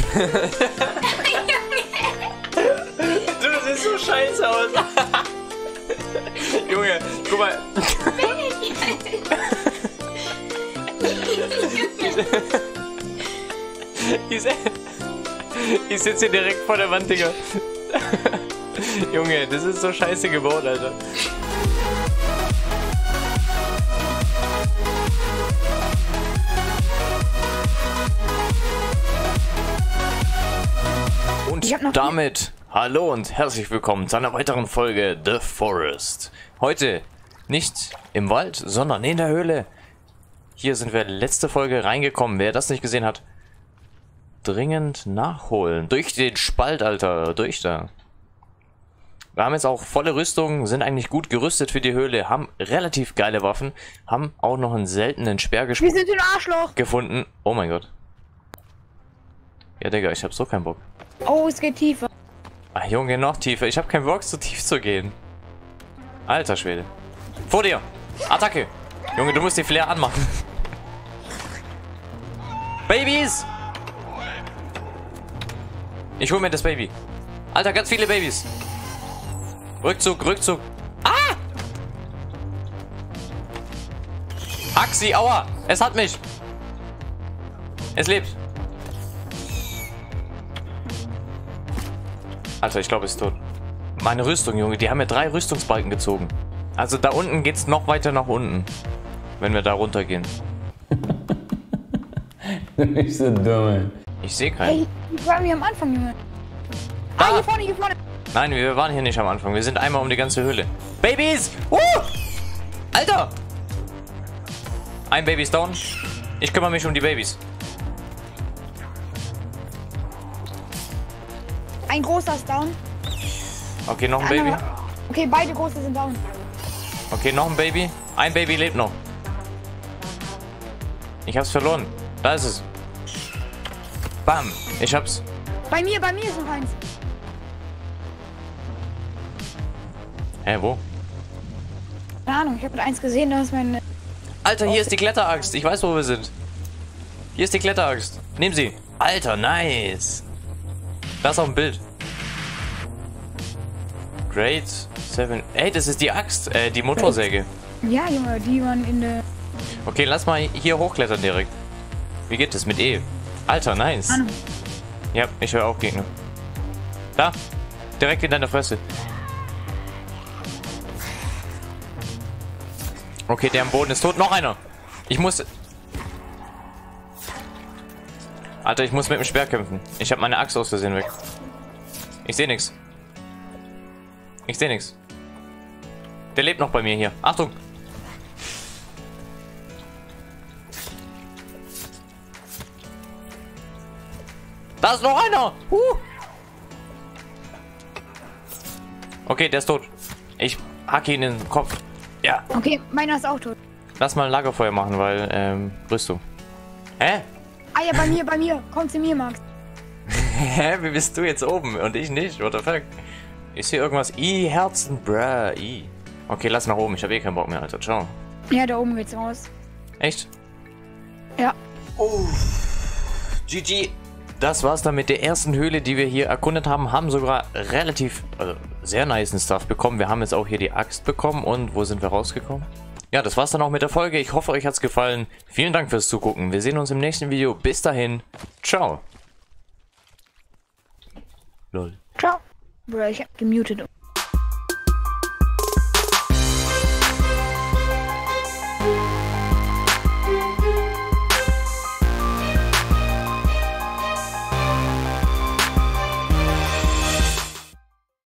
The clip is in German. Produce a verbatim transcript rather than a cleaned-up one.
Du, das sieht so scheiße aus. Junge, guck mal. Ich, ich sitze hier direkt vor der Wand, Digga. Junge, das ist so scheiße gebaut, Alter. Und damit hallo und herzlich willkommen zu einer weiteren Folge The Forest. Heute nicht im Wald, sondern in der Höhle. Hier sind wir letzte Folge reingekommen. Wer das nicht gesehen hat, dringend nachholen. Durch den Spalt, Alter. Durch da. Wir haben jetzt auch volle Rüstung, sind eigentlich gut gerüstet für die Höhle, haben relativ geile Waffen, haben auch noch einen seltenen Speer Wir sind ein Arschloch gefunden. Oh mein Gott. Ja, Digga, ich hab so keinen Bock. Oh, es geht tiefer. Ach, Junge, noch tiefer. Ich hab keinen Bock, so tief zu gehen. Alter Schwede. Vor dir. Attacke. Junge, du musst die Flair anmachen. Babys! Ich hol mir das Baby. Alter, ganz viele Babys. Rückzug, Rückzug. Ah! Axi, aua! Es hat mich. Es lebt. Alter, ich glaube, es ist tot. Meine Rüstung, Junge, die haben mir drei Rüstungsbalken gezogen. Also da unten geht's noch weiter nach unten. Wenn wir da runtergehen. Du bist so dumm. Ich sehe keinen. Hey, wir waren hier am Anfang, Junge. Da. Ah, hier vorne, hier vorne. Nein, wir waren hier nicht am Anfang. Wir sind einmal um die ganze Höhle. Babys! Uh! Alter! Ein Baby ist down. Ich kümmere mich um die Babys. Ein großer ist down. Okay, noch ein Der Baby. andere- Okay, beide große sind down. Okay, noch ein Baby. Ein Baby lebt noch. Ich hab's verloren. Da ist es. Bam. Ich hab's. Bei mir, bei mir ist noch eins. Hä, wo? Keine Ahnung, ich habe eins gesehen, da ist mein... Alter, hier ist die Kletteraxt. Ich weiß, wo wir sind. Hier ist die Kletteraxt. Nehmen Sie. Alter, nice. Das ist auf dem Bild. Great Seven. Ey, das ist die Axt. Äh, die Motorsäge. Ja, Junge, die waren in der... Okay, lass mal hier hochklettern direkt. Wie geht das mit E? Alter, nice. Ahnung. Ja, ich höre auch Gegner. Da. Direkt in deiner Fresse. Okay, der am Boden ist tot. Noch einer. Ich muss... Alter, ich muss mit dem Speer kämpfen. Ich habe meine Axt aus Versehen weg. Ich sehe nichts. Ich sehe nichts. Der lebt noch bei mir hier. Achtung. Da ist noch einer. Uh. Okay, der ist tot. Ich hacke ihn in den Kopf. Ja. Okay, meiner ist auch tot. Lass mal ein Lagerfeuer machen, weil, ähm, Rüstung. Hä? Ah ja, bei mir, bei mir. Komm zu mir, Max. Hä? Wie bist du jetzt oben und ich nicht? What the fuck? Ist hier irgendwas? I, Herzen, bruh, I. Okay, lass nach oben. Ich habe eh keinen Bock mehr, Alter. Ciao. Ja, da oben geht's raus. Echt? Ja. Oh. G G. Das war's dann mit der ersten Höhle, die wir hier erkundet haben. Haben sogar relativ, also sehr nice Stuff bekommen. Wir haben jetzt auch hier die Axt bekommen. Und wo sind wir rausgekommen? Ja, das war's dann auch mit der Folge. Ich hoffe, euch hat's gefallen. Vielen Dank fürs Zugucken. Wir sehen uns im nächsten Video. Bis dahin. Ciao. Lol. Ciao. Bro, ich hab gemutet.